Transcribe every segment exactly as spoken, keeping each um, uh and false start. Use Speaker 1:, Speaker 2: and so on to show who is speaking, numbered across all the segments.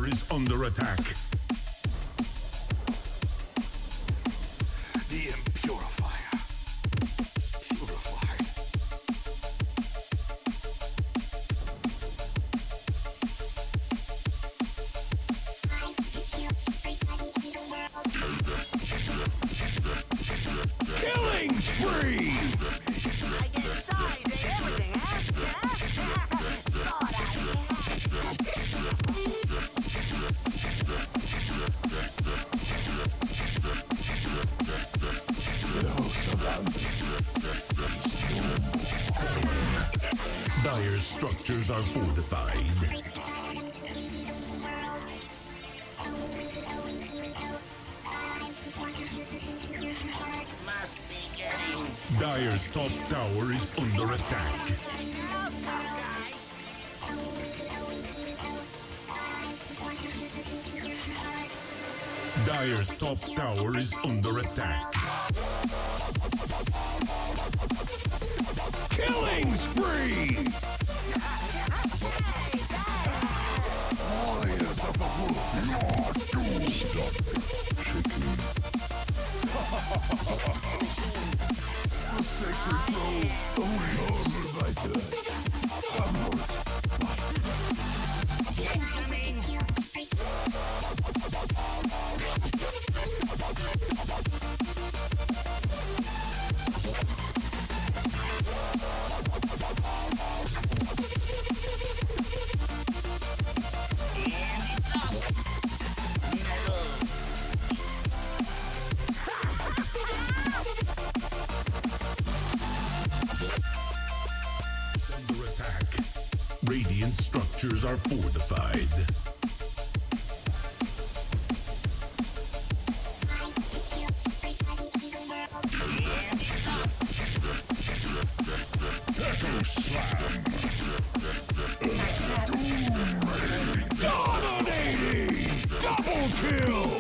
Speaker 1: tower is under attack.
Speaker 2: The Impurifier. Purified.
Speaker 3: Killing spree!
Speaker 4: I get size and everything, huh? Thought I
Speaker 1: Dire's structures are fortified.
Speaker 4: must be getting...
Speaker 1: Dire's top tower is under attack. Dire's top tower is under attack.
Speaker 3: Killing spree!
Speaker 2: Warriors of the wolf, you're doomed. Shaking. The sacred grove, only over my death.
Speaker 4: Incoming!
Speaker 1: Under attack. Radiant structures are fortified.
Speaker 2: Echo slam.
Speaker 3: Dominating! Double kill!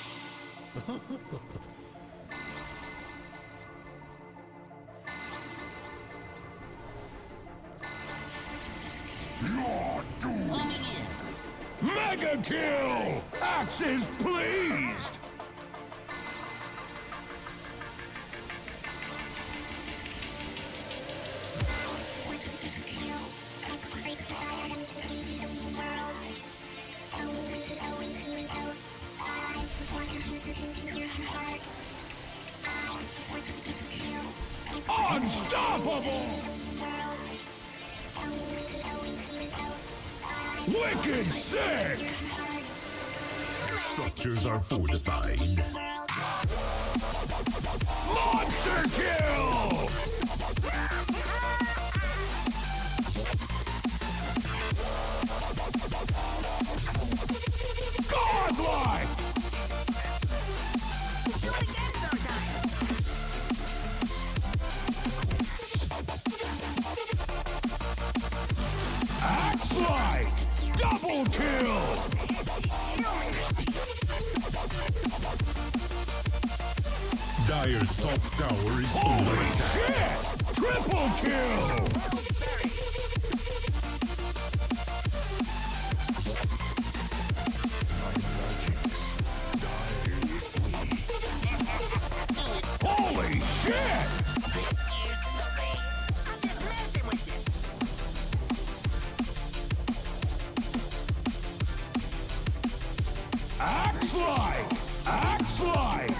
Speaker 2: You're doomed.
Speaker 4: Coming in!
Speaker 3: Mega kill! Axis pleased! Unstoppable! Wicked sick!
Speaker 1: Structures are fortified.
Speaker 3: Monster kill! Godlike!
Speaker 4: Do it again sometime!
Speaker 3: Axe-like! Double kill!
Speaker 1: Dire's top tower is under
Speaker 3: Holy
Speaker 1: attack.
Speaker 3: shit! Triple kill! Holy shit!
Speaker 4: I'm just messing with you!
Speaker 3: Axe-like! Axe-like!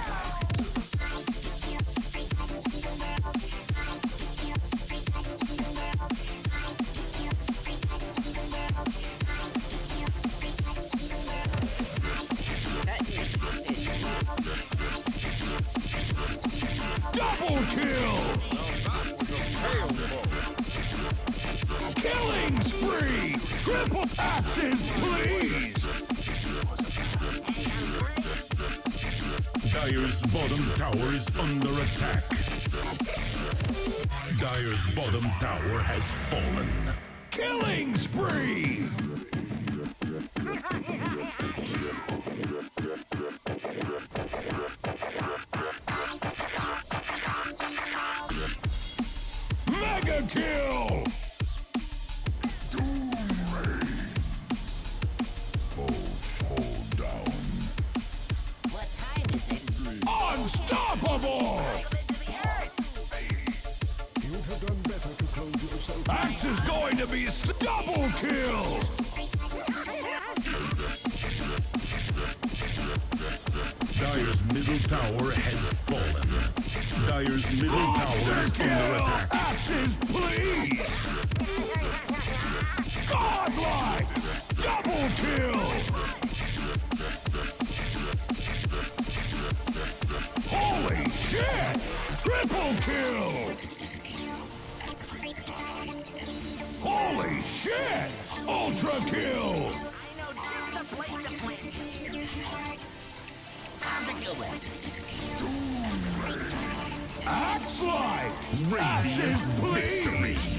Speaker 3: Double kill! Killing spree! Triple axes, please!
Speaker 1: Dire's bottom tower is under attack. Dire's bottom tower has fallen.
Speaker 3: Killing spree! Mega kill!
Speaker 2: Doom reigns. Oh
Speaker 3: Unstoppable!
Speaker 2: You'd have done better to close yourself.
Speaker 3: Axe is going to be s- double kill!
Speaker 1: Dire's middle tower has fallen. Dire's middle tower is under attack.
Speaker 3: Axes, please! Godlike! Double kill! Holy shit! Triple kill! Holy shit! Ultra kill!
Speaker 4: I know just the place to plant. How's it going?
Speaker 3: Axe like!
Speaker 1: Radiant
Speaker 3: Axes, please!
Speaker 1: victory.